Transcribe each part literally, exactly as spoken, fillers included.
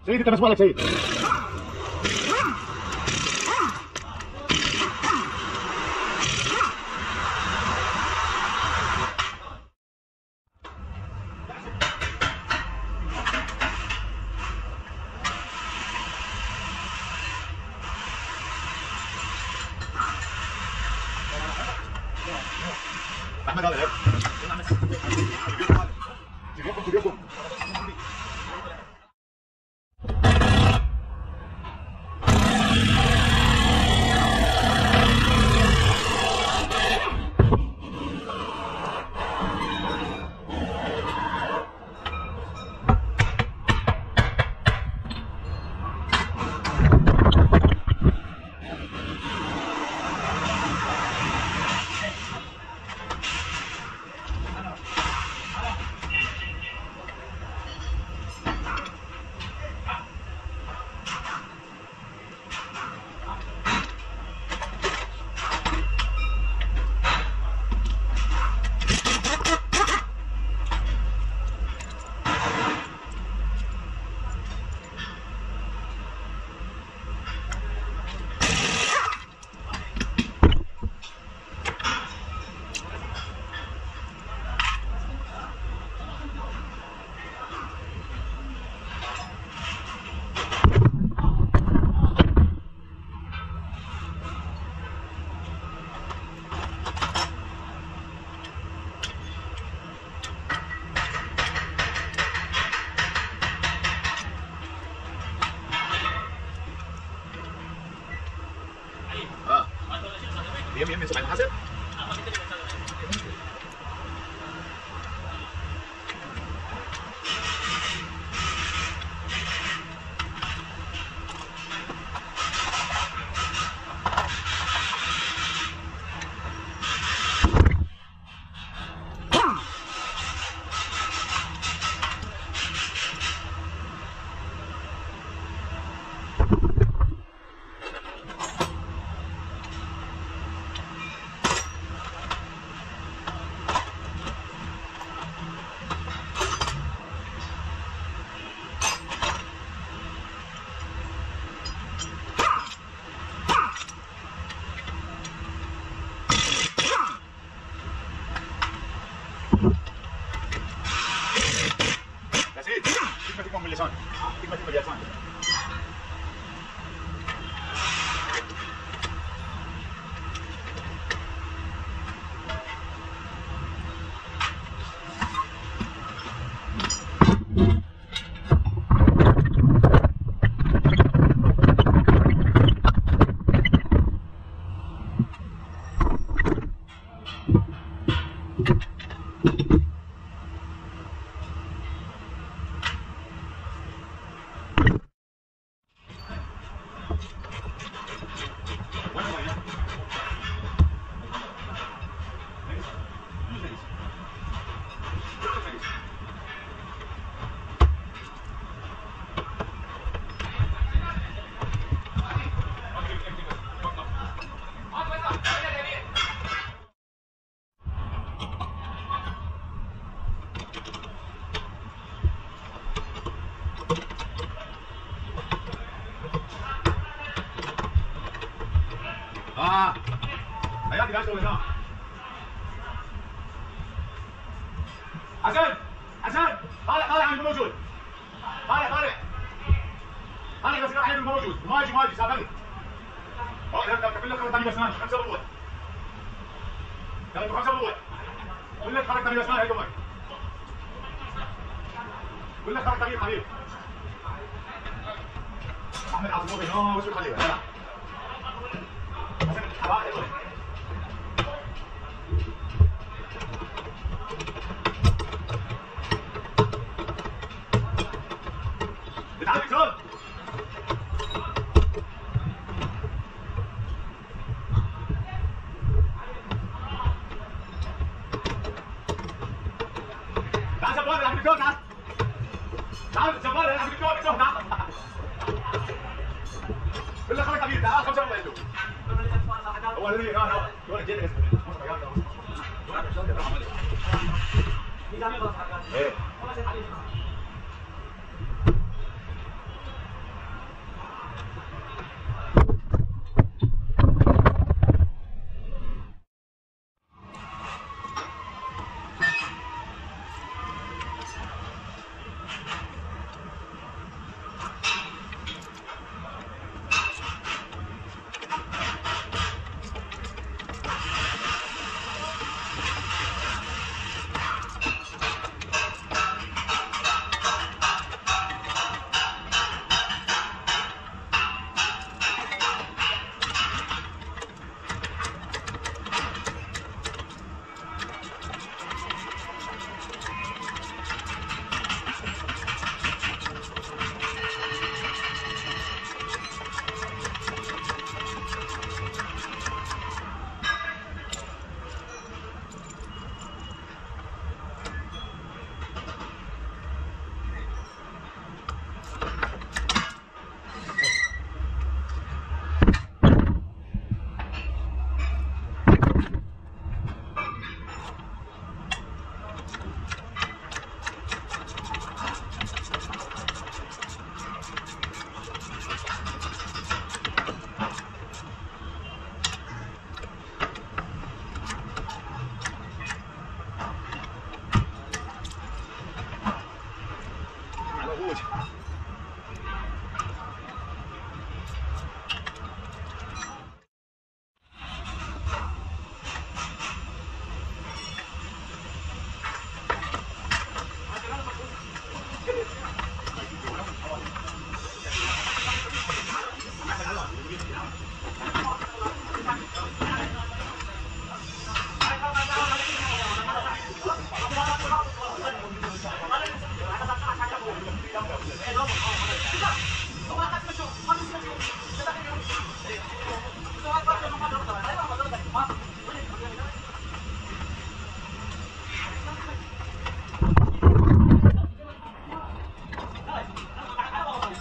سيد انت مسموع لك سيد. احمد هذا ايه؟ تبيكم تبيكم يم يم سبعين حسب تكمل باللسان تكمل باللسان اه حياتي لا تسوي هنا حسن حسن طالع طالع عندكم موجود طالع طالع طالع بس راح يكون موجود ما يجي ما يجي سافر اه لا كمل لك ثاني بس خمسه ربوع يلا خمسه ربوع قول لك خرج ثاني بس هاي دمك قول لك خرج ثاني حبيبي احمد عطوبي هنا وش خليه يلا بتعالي شلون؟ تعال جبار العب الجول تعال تعال جبار العب الجول شوف تعال بالله خليك كبير تعال خمسة ربع عنده هو الذي كان هو هو الجيل اللي ايه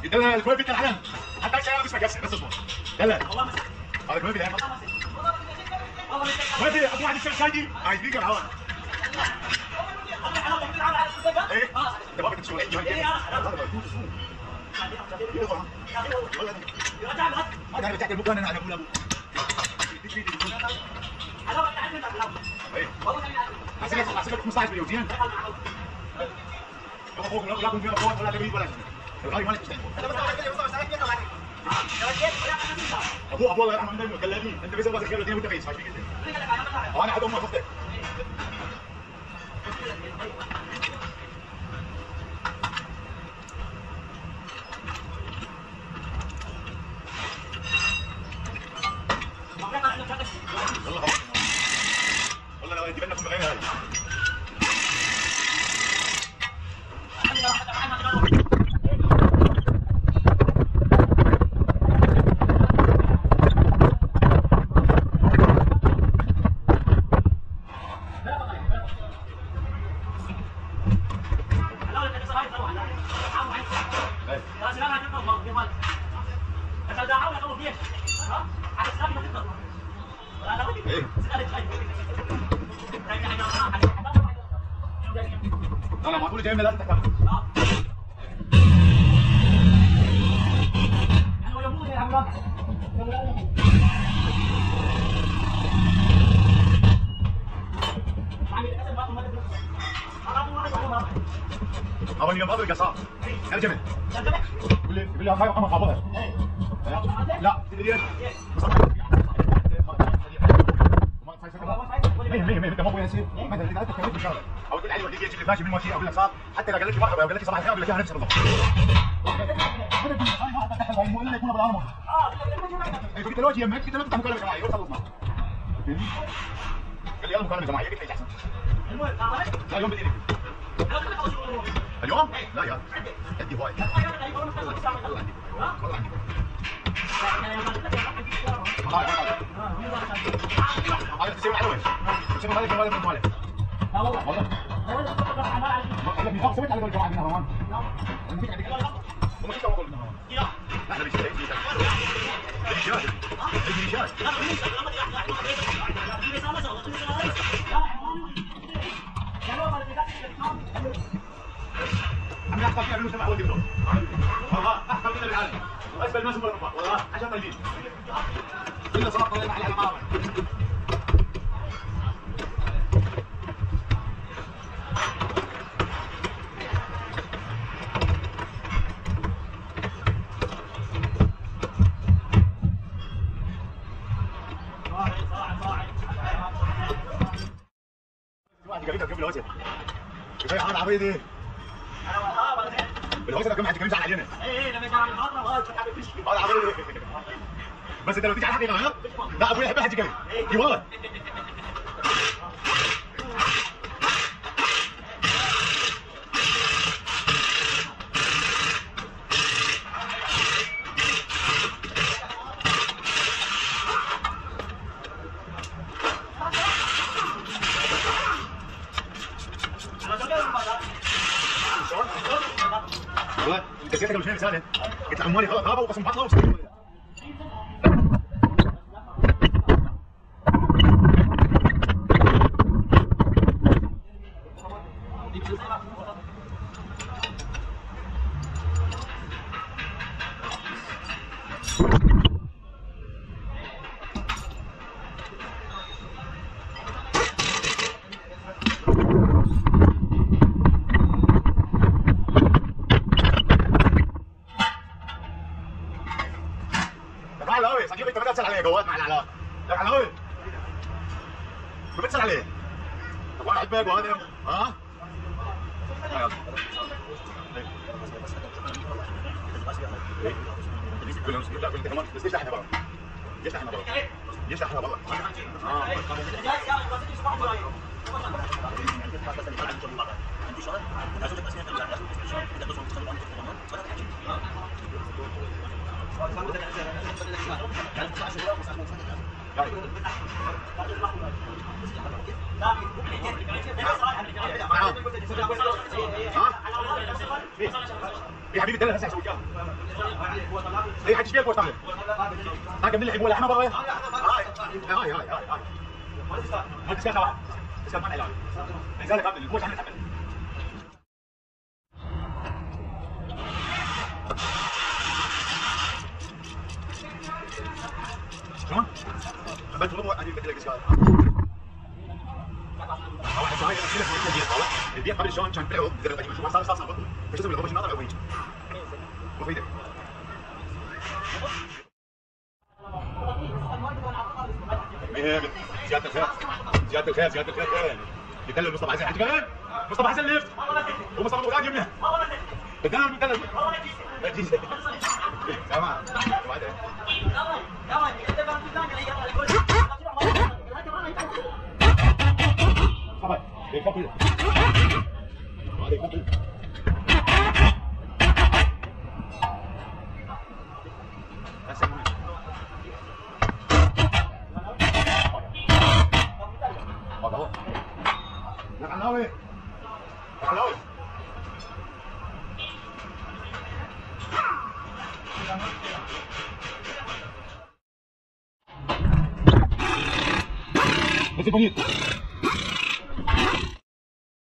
يلا الكويت بيتنا الحلم حتى الشيء مش مكسر بس اصبر يلا والله مسك هذا الكويت يا والله كويت اطلع عند الشيخ شايدي عايز بيجي معاه ايه انت بابك تشوف ايه هذا بتاعت المكان انا اقول ابو حسيت حسيت خمسة عشر مليون زين لا فوق لا كون فيها فوق ولا تبيد ولا شيء الغاية مالك تستنى ابو ابو الله يرحمه انت كلمني انت بس بس كلمني وانت بيس فايش انا عاد امي فقط والله لو يجيب لنا كل غير هاي انا ما اقول جاي من لازم تكمل اول يوم اضرب قصار ترجمه يقول لي يقول لي هاي محمد حافظها لا تدري مين مين مين انت مو ياسين ما ادري اذا تكلمت بشغله او تقول علي وديك يجي اللي ماشي بالموتي اقول لك صار حتى اذا قال لك مرحبا او قال لك صباح الخير اقول لك اياها نفس بالضبط مو الا يكون بالعالم قلت له يمك قلت له انت مكالمه جماعيه وخلصنا قال لي يلا مكالمه جماعيه قلت لي احسن لا يوم باذنك اليوم؟ لا يا عندي هواي والله عندي هذا تسوي على وين؟ تسوي مالك ولا من مالك؟ لا والله والله والله في سويت على قول جماعه منها روان انا فيك عندك وما شفت اقول منها روان لا احنا بيجي بيجي بيجي بيجي عم يحصل فيها بالمجتمع هو الدكتور والله احسن من العالم واسبل الناس من الرفاه والله عشان طيبين كل صراحه طلعنا عليها المعارض واحد قريبك قبل الوجه شوي عامل عبيدي بالهوسه كم حد كم يزعل علينا ايه لما يزعل الفتره وهذا حبيبي هذا عبيدي بس انت لو تيجي على الحقيقه لا ابوي يحب الحكي كذا اي والله والله انت كده قبل شويه رساله قلت عمالي خلاص غابه وقسم بطنه وسكين تعال قوي صديقي انت بدأت تسأل عليه جواد مع العلاقة تعال قوي بتسأل عليه طب انا احبك وهذا ها لا انت كمان بس ليش احنا برا ليش احنا برا ليش احنا برا اه عندي شغل يا حبيبي انت هسه هسوي اياها. اي حد ايش تعمل؟ ها كمل لي حبوب ولا حمى بغير؟ هاي هاي هاي هاي هاي هاي تسكت واحد تسكت ما علاج لذلك قبل الموت عم نتحمل. شلون؟ بس والله انا بدي لك اسكال واحد صاير كله في البيت طالع البيت قبل شلون كان بيعه قديم شو صار صار صار ايش اسوي اول شيء ما طلع وين مفيده زياده الخير زياده الخير زياده الخير يدلل مصطفى حسن حج كمان مصطفى حسن ليفت ومصطفى ابو غاد يمنه بدلل بدلل تمام صباح يكفي هذا يكفي علاوي علاوي بس البنيت